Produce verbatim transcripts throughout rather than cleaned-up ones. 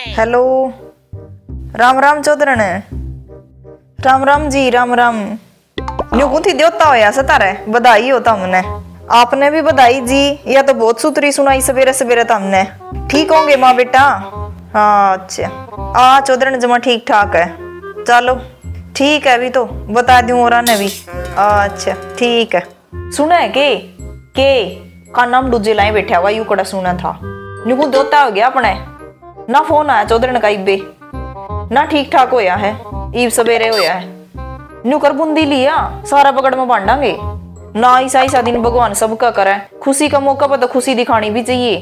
Hello, Ram Ram चौधरन। राम राम जी, राम राम। न्यू कुथी देवता होया सतारे, बधाई हो तुमने। आपने भी बधाई जी, यह तो बहुत सुतरी सुनाई सवेरे सवेरे तुमने। ठीक होंगे माँ बेटा? हाँ अच्छा, आ चौधरन जमा ठीक ठाक है। चलो ठीक है, अभी तो बता दूं और ने भी। अच्छा ठीक है। सुना है के के का नाम दूजे लाई बैठा हुआ, यू कड़ा सुना था। न्यू को देवता हो गया अपने ना, फोन आया चौधरन का इबे ना, ठीक ठाक होया है, ईब सवेरे होया है। न्यू कर बूंदी लिया, सारा पकड़ में बांटांगे ना। ऐसा ऐसा दिन भगवान सबका करे, खुशी का मौका पर तो खुशी दिखानी भी चाहिए।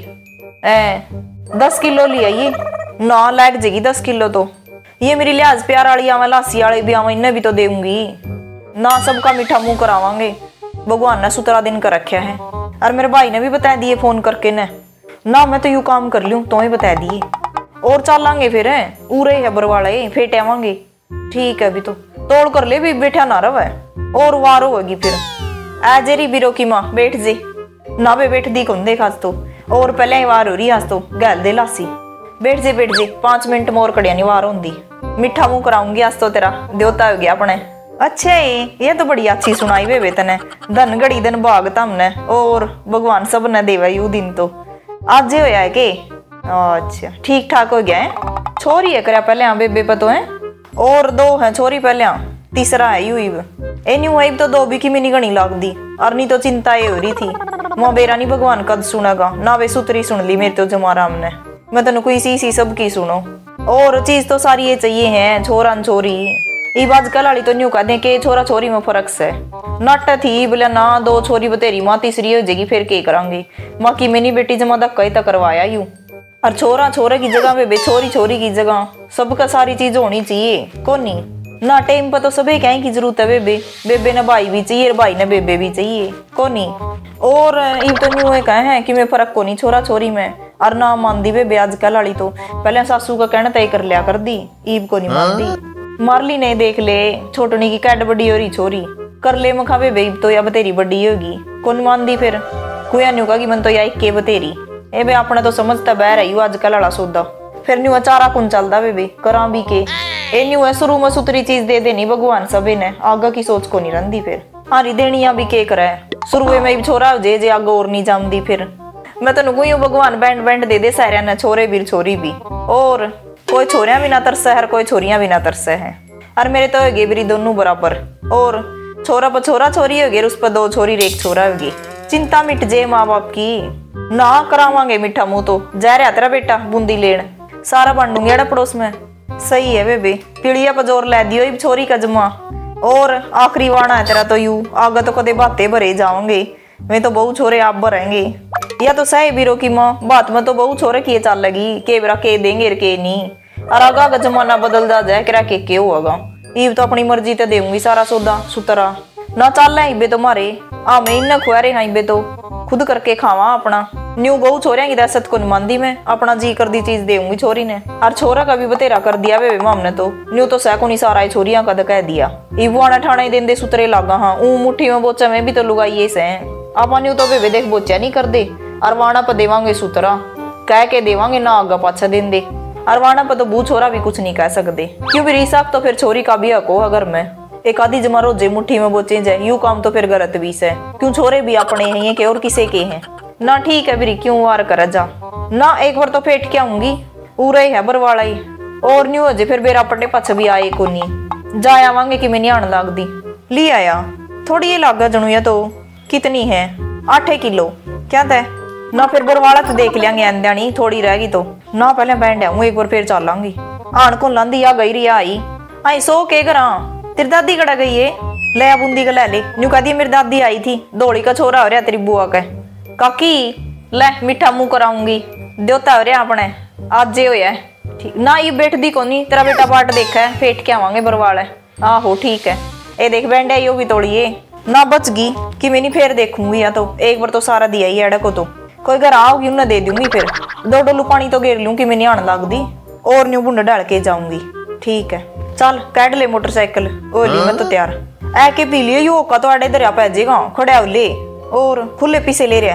ए, दस किलो लिया ये ना, लग जाएगी दस किलो तो। ये मेरी लिहाज प्यार वाली आवा, लासी वाले भी आवा, इन्हें भी तो देऊंगी ना। सबका मीठा मुंह करावांगे, भगवान ने सुतरा दिन कर रखा है। और मेरे भाई ने भी बता दिए फोन करके ने ना, मैं तो यू काम कर लूं तो ही बता दिए। और चलांगे फिर उरे है बरवाले, फेट आवांगे। ठीक है, अभी तो तोड़ कर ले भी, बैठा ना रवे और वार होगी फिर। आ जेरी बीरो की माँ बैठ जे ना, बे बैठ दी कौन देखा तो, और पहले ही वार हो रही आज तो गैल दे लासी। बैठ जे बैठ जे, पांच मिनट मोर कड़िया नहीं वार होंगी। मीठा मुंह कराऊंगी आज तो, तेरा देवता हो गया अपने। अच्छा ये तो बड़ी अच्छी सुनाई वे तने, धन घड़ी दिन भाग तमने, और भगवान सब ने देवा यू दिन तो आज होया है के। अच्छा ठीक ठाक हो गया है। छोरी है करा पहले यहाँ बेबे पतो है, और दो है छोरी पहले, तीसरा है यू इब ए न्यू है तो दो भी की मिनी गणी लाग दी। और नहीं तो चिंता ये हो रही थी माँ बेरा नहीं भगवान कद सुनेगा ना, वे सुतरी सुन ली मेरे तो जमाराम ने। मैं तेन कोई सी सी सब की सुनो, और चीज तो सारी ये चाहिए है, छोरा छोरी। ये आजकल वाली तो न्यू कह दे के छोरा छोरी में फर्क से नट थी बोले ना, दो छोरी बतेरी माँ तीसरी हो जाएगी फिर के करांगे। माँ की मिनी बेटी जमा धक्का ही तक करवाया यू, और छोरा छोरे की जगह पे छोरी छोरी की जगह सबका सारी चीज होनी चाहिए कोनी ना। टाइम पर तो सभी कहीं की जरूरत है, बेबे बेबे ने भाई भी चाहिए, भाई ने बेबे भी चाहिए कोनी। और ये तो न्यू कहे हैं कि मैं फर्क को नहीं छोरा छोरी में, और ना मानदी बेबे आजकल वाली तो। पहले सासू का कहना तय कर लिया कर दी, ईब को नहीं मानदी। मारली नहीं देख ले छोटनी की कैड बड़ी हो रही छोरी कर ले मखा बेबे तो, या बतेरी बड़ी होगी कौन मानदी फिर। कुया न्यू का मन तो या के बतेरी ए बे, अपने तो समझता बह रही आजकल वाला सौदा। फिर न्यू चारा कुन चलता बेबे करा भी के। ए न्यू है शुरू में सुतरी चीज दे देनी भगवान सभी ने, आगा की सोच को नहीं रंदी फिर। हारी देनिया भी के करे शुरू में छोरा जे जे आग और नहीं जमदी फिर। मैं तो नुकू भगवान बैंड बैंड दे दे सारे ने, छोरे भी छोरी भी, और कोई छोरियां भी ना तरसे है, कोई छोरियां भी ना तरसे है। और मेरे तो होगी मेरी दोनों बराबर, और छोरा पर छोरा छोरी होगी, उस पर दो छोरी एक छोरा होगी। चिंता मिट जे माँ बाप की ना, करावांगे मीठा मुंह तो। जा रहा तेरा बेटा बूंदी लेन, सारा बन दूंगी अड़ा पड़ोस में। सही है बेबे, पीड़िया पर जोर लै दियो छोरी का जमा। और आखिरी वाणा है तेरा तो यू, आगे तो कदे बातें भरे जाओगे, वे तो बहु छोरे आप भरेंगे। या तो सही बीरो की माँ बात में तो बहु छोरे किए चल लगी, के बेरा के देंगे के नहीं। और आगा का जमाना बदल जा जाए करा के के होगा। ईब तो अपनी मर्जी ते देऊंगी सारा सौदा सुतरा ना, चल है इबे तो मारे आ मैं इन खुआरे हाँ इबे तो खुद करके खावा अपना। न्यू बहु छोरिया की दहशत को नहीं मानदी मैं, अपना जी कर दी चीज देऊंगी छोरी ने। और छोरा का भी बतेरा कर दिया वे माम ने तो, न्यू तो सह को नहीं सारा छोरिया का कह दिया। इबू आना ठाणे देंदे सुतरे लागा, हाँ ऊ मुट्ठी में बोचा में भी तो लुगाइए से आप न्यू तो बेबे देख बोचा नहीं कर दे। और वाणा पर देवांगे सुतरा कह के देवांगे ना, आगा पाछा दें दे। और वाणा पर तो बू छोरा भी कुछ नहीं कह सकते, क्यों भी रिसाब तो फिर छोरी का भी हक हो। अगर मैं एक आधी जमा रोजे मुट्ठी में बोचे जाए यू काम तो फिर गलत भी है, क्यों छोरे भी अपने हैं के और किसे के हैं ना। ठीक है बिरी क्यों वार कर जा ना, एक बार तो फेट के आऊंगी उरे है बरवाला ही। और न्यू अजे फिर बेरा पट्टे पछ भी आए को नहीं जा आवांगे कि मैंने आने लाग दी। ली आया थोड़ी ये लागा जनू, या तो कितनी है आठ किलो क्या तय ना। फिर बरवाला तो देख लियांगे आंदनी, थोड़ी रहेगी तो ना। पहले बैंड आऊँ एक बार फिर चलांगी। आन को लांदी आ गई रही आई आई सो के करा, तेरी दादी कड़ा गई है ले आ बूंदी का ले ले। न्यू कह दी मेरी दादी आई थी, दौड़ी का छोरा हो रहा तेरी बुआ का। काकी ले मीठा मुंह कराऊंगी, देवता हो रहा अपने आज जे होया ठीक ना। ये बैठ दी कोनी, तेरा बेटा बाट देखा है फेट के आवांगे बरवाल है। आहो ठीक है, ए देख बैंड है यो भी तोड़िए ना, बच गई कि मैं नहीं फिर देखूंगी। या तो एक बार तो सारा दिया ही अड़ा को, तो कोई घर आओगी उन्हें दे दूंगी। फिर दो डोलू पानी तो घेर लूं कि मैंने आने लग दी, और न्यू बुंडा डाल के जाऊंगी। ठीक है चल कैड ले मोटरसाइकिल ओली मैं तो तैयार ऐ के पी लियो। यो का तो आड़े दरिया पै जाएगा खड़ा ले, और खुले पीछे ले रहा है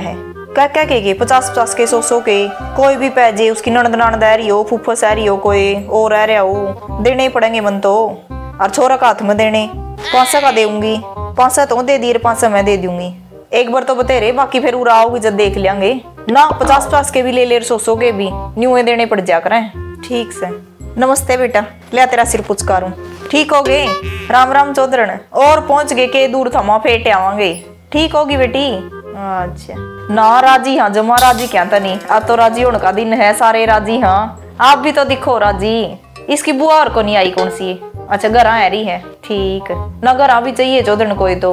क्या क्या के पचास पचास के सौ सौ के कोई भी पैजे उसकी ननद ननद रह रही हो फूफस रह रही हो कोई और रह रहा हो देने ही पड़ेंगे मन तो। और छोरा का हाथ में देने पाँच सौ का दूंगी पाँच सौ तो दे दी पाँच सौ मैं दे दूंगी एक बार तो बतेरे बाकी फिर उरा आओगी जब देख लेंगे ना पचास पचास के भी ले ले सौ सौ के भी न्यू देने पड़ जा करें। ठीक से नमस्ते बेटा लिया तेरा सिर पुचकारूं ठीक हो गए राम राम चौधरन और पहुंच गए के दूर थमा फेट आवांगे ठीक होगी बेटी। अच्छा ना राजी हाँ जमा राजी क्या था नहीं अब तो राजी होने का दिन है सारे राजी हाँ आप भी तो दिखो राजी। इसकी बुआ और को नहीं आई कौन सी अच्छा घर आ रही है ठीक ना घर आ भी चाहिए चौधरन कोई तो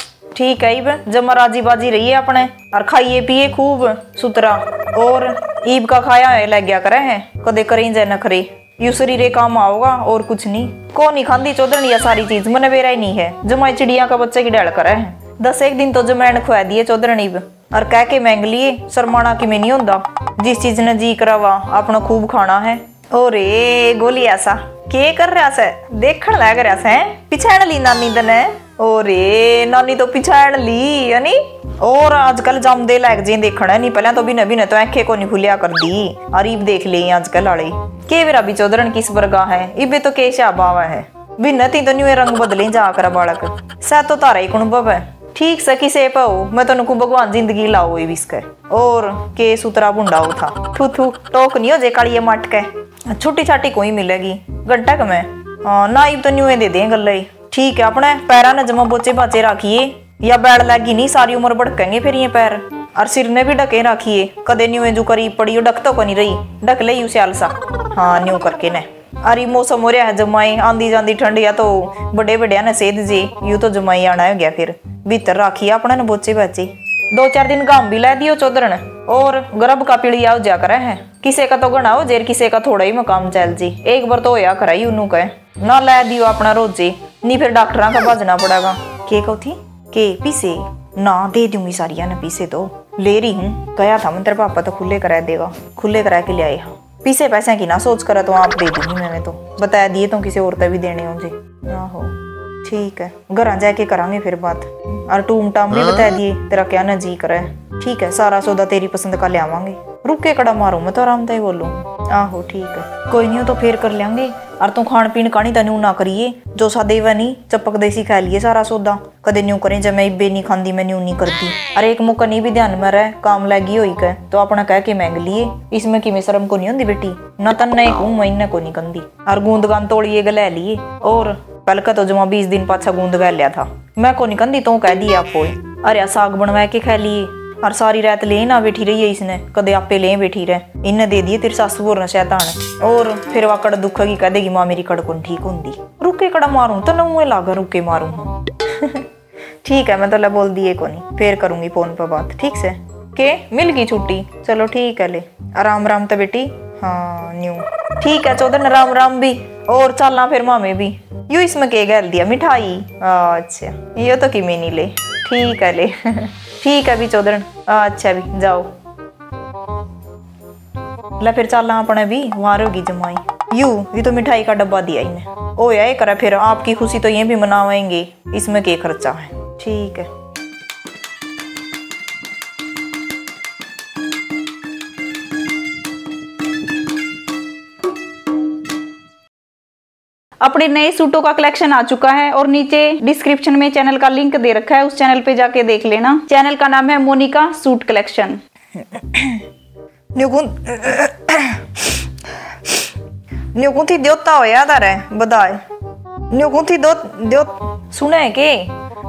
ठीक है ईब जमा राजी बाजी रही है अपने और खाइए पिए खूब सुतरा और ईब का खाया है लग गया करे है कदे करें जाए न करे यू शरीर काम आओगा और कुछ नहीं को नहीं खाती चौधरन या सारी चीज मन बेरा ही नहीं है जमाई चिड़िया का बच्चे की डैल करे है दस एक दिन तो जमैन खुआ दिए चौधरन ईब और कह के मांग लिए शर्माना कि में नहीं होता जिस चीज ने जी करावा अपना खूब खाना है। ओरे गोली ऐसा के कर रहा से देखण लग रहा से पिछाड़ ली नानी तने ओरे नानी तो पिछाड़ ली यानी और आजकल जमदे लग जे देखना नहीं पहले तो बिना बिना तो आंखें को नहीं खुलिया कर दी और इब देख ले आजकल वाले के बेरा भी चौधरन किस वर्गा है इबे तो केशा बावा है बिना ती तो न्यू रंग बदले जा कर बालक सा तो तारा ही कुणबब है ठीक से किसे पाओ मैं तो नुकू भगवान जिंदगी लाओ इसके और के सुतरा बुंडाओ था थू थू टोक नहीं हो जे काली मट के छोटी छाटी कोई मिलेगी घंटा का मैं ना इब तो न्यू दे दें गल ठीक है अपने पैरा ने जमा बोचे बाचे रखिए या बैड लगी नहीं सारी उम्र भड़केंगे फिर ये पैर और सिर ने भी ढके रखिए कदे न्यू जो करीब पड़ी ढक तो को नहीं रही ढक ले यू सियाल सा हाँ न्यू करके ने अरे मौसम हो रहा है जमाई आंधी जांदी ठंड या तो बड़े बड़े ने सेध जी यू तो जमाई आना हो गया फिर भीतर रखिए अपने ने बोचे बाचे दो चार दिन गांव भी ला दियो चौधरन और गर्भ का पीड़ी आओ जा करे है किसे का तो गणा हो जेर किसे का थोड़ा ही मकाम चल जी एक बार तो होया कराई उन्हों का ना ला दियो अपना रोजे नहीं फिर डॉक्टर का भजना पड़ेगा के को थी के पीसे ना दे दूंगी सारिया ने पीसे तो ले रही हूँ गया था मंत्र पापा तो खुले करा देगा खुले करा के ले आए पीसे पैसे की ना सोच करा तो आप दे दूंगी मैंने तो बताया दिए तो किसी और भी देने हो जी आहो ठीक है घर जाके करांगे फिर बात और टूम टाम भी बता दिए तेरा क्या ना जी करे ठीक है सारा सौदा तेरी पसंद का ले आवांगे रुक के कड़ा मारू मैं तो आराम से बोलूं आहो ठीक है कोई नहीं हो तो फिर कर लेंगे और तू खान पीन का नहीं तनु ना करिए जो सादे वा नहीं चपक देसी खा लिए सारा सौदा कदे न्यू करें जब मैं इबे नहीं खाती मैं न्यू नहीं करती अरे एक मौका नहीं भी ध्यान में रहे काम लगी हुई के तो अपना कह के मांग लिए इसमें कि शर्म को नहीं होंगी बेटी न तन नहीं कहूँ महीने को नहीं कंदी और गूंद गान तोड़िए गले लिए और पल का तो जमा बीस दिन पाछा गूंद गल लिया था मैं को नहीं कंदी तो कह दी आपको अरे साग बनवा के खा लिए और सारी रात ले ना बैठी रही है इसने कदे आपे ले बैठी रहे इन्हें दे दिए तेरे सासू और शैतान और फिर वह कड़ दुख की कह देगी माँ मेरी कड़कुन ठीक होंगी रुके कड़ा मारूं तो नहुए लागा रुके मारूं ठीक है मैं तो बोल दिए को नहीं फिर करूंगी फोन पर बात ठीक से के मिल गई छुट्टी चलो ठीक है ले आराम राम तो बेटी हाँ न्यू ठीक है चौधर राम राम भी और चलना फिर मामे भी यू इसमें के गल दिया मिठाई अच्छा ये तो कि नहीं ले ठीक है ले ठीक है भी चौधरन अच्छा भी जाओ ला फिर चलना अपने भी वहां होगी जमाई यू ये तो मिठाई का डब्बा दिया इन्हें ओ या करा फिर आपकी खुशी तो ये भी मनावेंगे इसमें क्या खर्चा है ठीक है। अपने नए सूटों का कलेक्शन आ चुका है और नीचे डिस्क्रिप्शन में चैनल का लिंक दे रखा है उस चैनल पे जाके देख लेना। चैनल का नाम है मोनिका सूट कलेक्शन। न्यूकुंथी देवता हो याद आ रहा है बधाई न्यूकुंथी दो देव सुना है के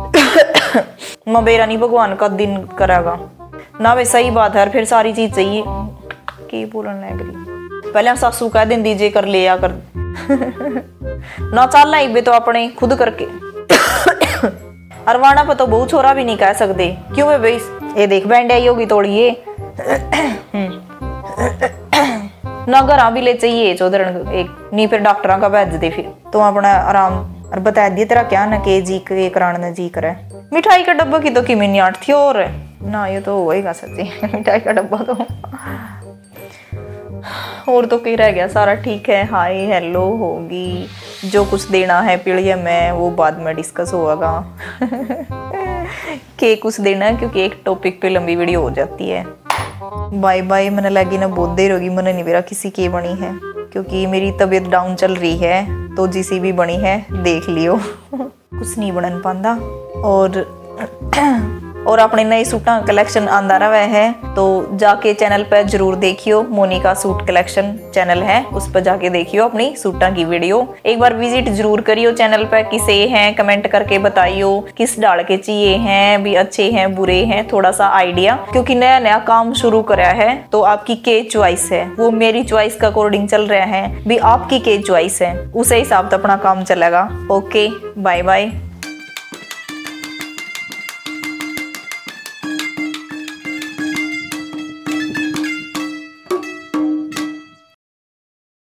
मबेरा नहीं भगवान का दिन करेगा ना वे सही बात है फिर सारी चीज चाहिए की बोलने लग रही पहले सासू कह दिन दीजिए कर लिया कर ना चल बे तो अपने खुद करके अरवाना पर तो बहु छोरा भी नहीं कह सकते क्यों है भाई ये देख बैंड आई होगी तोड़िए ना घर भी ले चाहिए चौधरन एक नहीं फिर डॉक्टर का भेज दे फिर तो अपना आराम और बता दिए तेरा क्या ना के जी के कराने जी करे मिठाई का डब्बा की तो कि मिनी आठ थी और ना ये तो होएगा सच्ची मिठाई का डब्बा तो और तो कहीं रह गया सारा ठीक है हाय हेलो होगी जो कुछ देना है पीढ़िया में वो बाद में डिस्कस होगा के कुछ देना, क्योंकि एक टॉपिक पे लंबी वीडियो हो जाती है। Bye bye. मैंने लगी ना बहुत देर होगी, मैंने नहीं मेरा किसी के बनी है, क्योंकि मेरी तबीयत डाउन चल रही है, तो जिसी भी बनी है देख लियो। कुछ नहीं बनन पांदा। और और अपने नए सूटा कलेक्शन आंदा रहा है, तो जाके चैनल पर जरूर देखियो। मोनिका सूट कलेक्शन चैनल है, उस पर जाके देखियो अपनी सूटा की वीडियो। एक बार विजिट जरूर करियो चैनल पर। किसे हैं कमेंट करके बताइयो, किस डाल के चाहिए हैं, भी अच्छे हैं बुरे हैं, थोड़ा सा आइडिया, क्योंकि नया नया काम शुरू करा है। तो आपकी के चॉइस है, वो मेरी चॉइस के अकॉर्डिंग चल रहा है, भी आपकी के चॉइस है, उसे हिसाब से अपना काम चलेगा। Okay bye bye.